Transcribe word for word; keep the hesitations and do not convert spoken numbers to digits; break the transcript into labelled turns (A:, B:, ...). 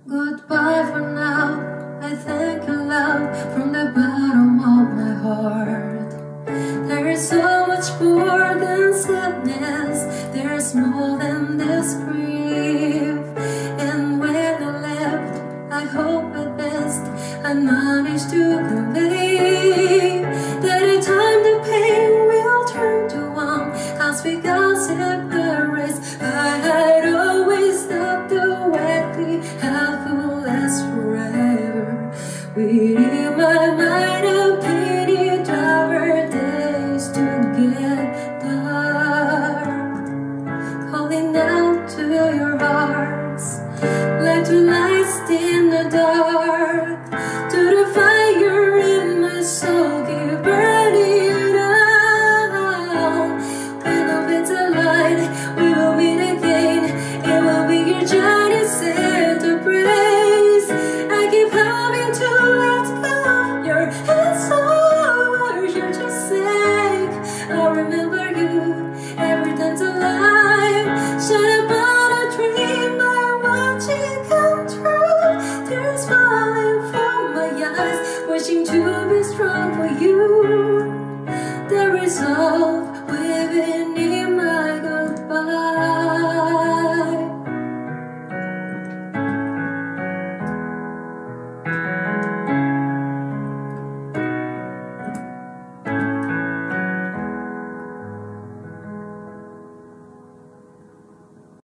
A: Goodbye for now, I thank you, love, from the bottom of my heart. There is so much more than sadness, there's more than this grief. And when I left, I hope at best I managed to convey that in time the pain will turn to one as we gossip the rest. I had always thought the way we have will last forever. Within my mind and pitied our days together, calling out to your hearts like two lights in the dark.